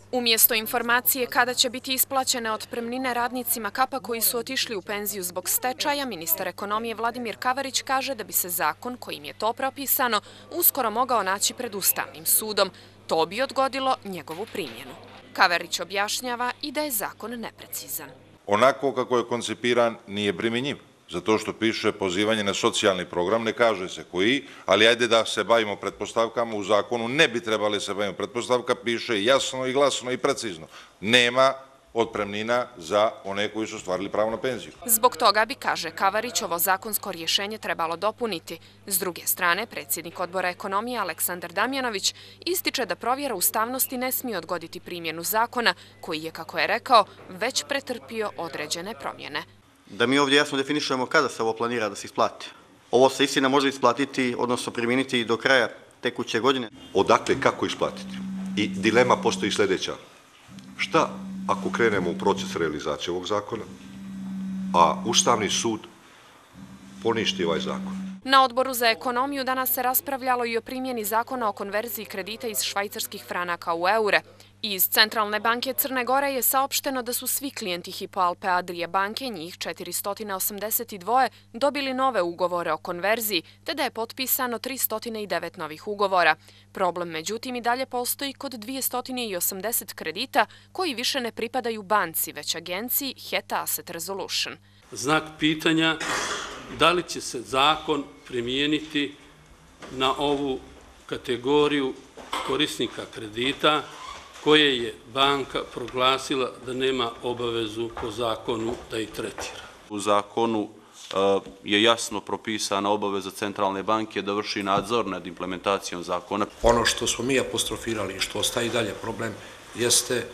Umjesto informacije kada će biti isplaćene otpremnine radnicima KAP-a koji su otišli u penziju zbog stečaja, ministar ekonomije Vladimir Kavarić kaže da bi se zakon kojim je to propisano uskoro mogao naći pred Ustavnim sudom. To bi odgodilo njegovu primjenu. Kavarić objašnjava i da je zakon neprecizan. Onako kako je koncipiran nije primjenjiv. Zato što piše pozivanje na socijalni program, ne kaže se koji, ali ajde da se bavimo pretpostavkama, u zakonu ne bi trebali se bavimo pretpostavka, piše jasno i glasno i precizno. Nema otpremnina za one koji su ostvarili pravo na penziju. Zbog toga bi, kaže Kavarić, ovo zakonsko rješenje trebalo dopuniti. S druge strane, predsjednik odbora ekonomije Aleksandar Damjanović ističe da provjera ustavnosti ne smije odgoditi primjenu zakona, koji je, kako je rekao, već pretrpio određene promjene. Da mi ovdje jasno definišemo kada se ovo planira da se isplati. Ovo se istina može isplatiti, odnosno primijeniti do kraja tekuće godine. Odakle, kako isplatiti? I dilema postoji sljedeća. Šta ako krenemo u proces realizacije ovog zakona, a Ustavni sud poništi ovaj zakon? Na odboru za ekonomiju danas se raspravljalo i o primjeni zakona o konverziji kredita iz švajcarskih franaka u eure. Iz Centralne banke Crne Gore je saopšteno da su svi klijenti Hypo Alpe Adria banke, njih 482, dobili nove ugovore o konverziji, te da je potpisano 309 novih ugovora. Problem, međutim, i dalje postoji kod 280 kredita koji više ne pripadaju banci, već agenciji Heta Asset Resolution. Znak pitanja da li će se zakon primijeniti na ovu kategoriju korisnika kredita koje je banka proglasila da nema obavezu po zakonu da ih tretira. U zakonu je jasno propisana obaveza Centralne banke da vrši nadzor nad implementacijom zakona. Ono što smo mi apostrofirali i što ostaje dalje problem jeste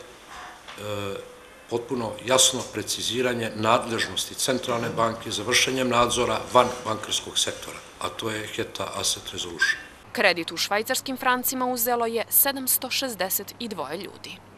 potpuno jasno preciziranje nadležnosti Centralne banke za vršenjem nadzora van bankarskog sektora, a to je Heta Asset Resolution. Kredit u švajcarskim francima uzelo je 762 ljudi.